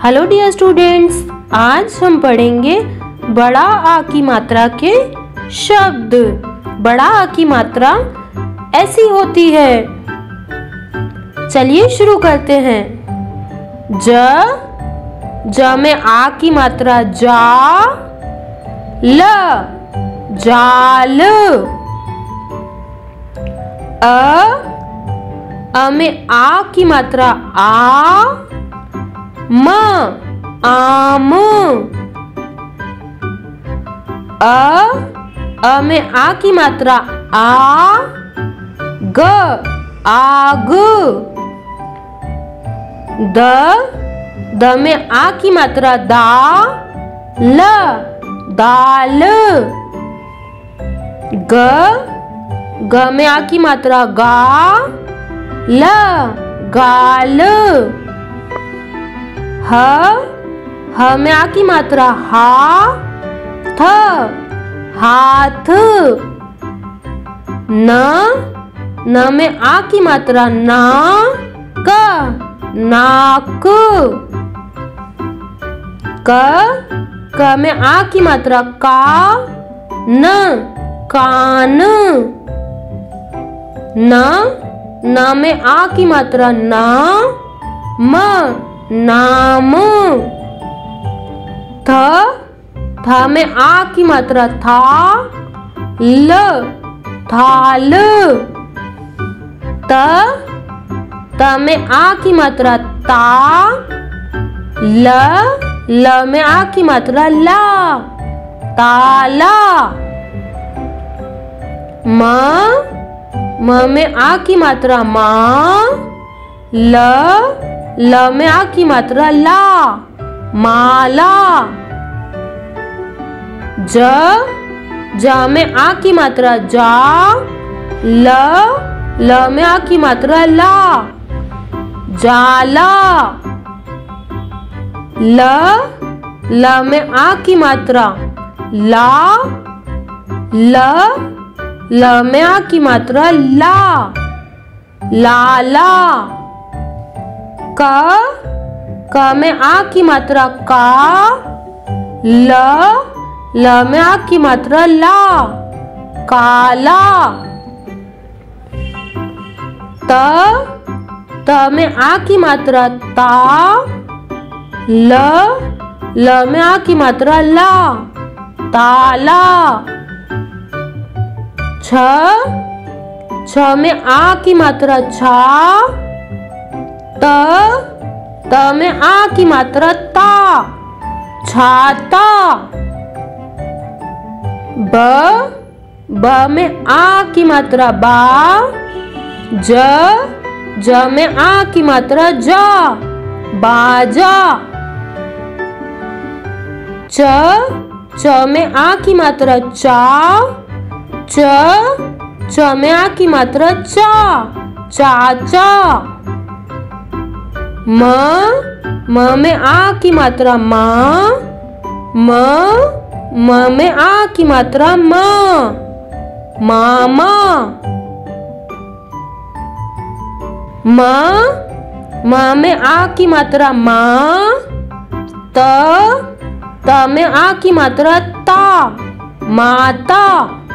Hello dear students, आज हम पढ़ेंगे बड़ा आ की मात्रा के शब्द। बड़ा आ की मात्रा ऐसी होती है। चलिए शुरू करते हैं। ज में आ की मात्रा जा, ल जाल। अ में आ की मात्रा आ, म आम। अ में आ की मात्रा आ, ग आग। द में आ की मात्रा दा, ल दाल। ग में आ की मात्रा गा, ल गाल। ह में आ की मात्रा हा, थ हाथ। न में आ की मात्रा ना, क नाक। क में आ की मात्रा का, न कान। न में आ की मात्रा ना, म नाम। थ में आ की मात्रा था, ल थाल। त में आ की मात्रा ता, ल में आ की मात्रा ला ताला। म में आ की मात्रा मा, ल में आ की मात्रा ला माला। ज में आ की मात्रा जा, ल में आ की मात्रा ला जाला। ल में आ की मात्रा ला, ल में आ की मात्रा ला लाला। क में आ की मात्रा का, ल में आ की मात्रा ला काला। त में आ की मात्रा ता, ल में आ की मात्रा ला ताला। छ में आ की मात्रा छा, त में आ की मात्रा ता छाता। ब में आ की मात्रा बा, ज में आ की मात्रा जा बाजा। च में आ की मात्रा चा, च में आ की मात्रा चा चाचा। म में आ की मात्रा माँ, म में आ की मात्रा माँ मामा। म में आ की मात्रा माँ, त में आ की मात्रा ता माता।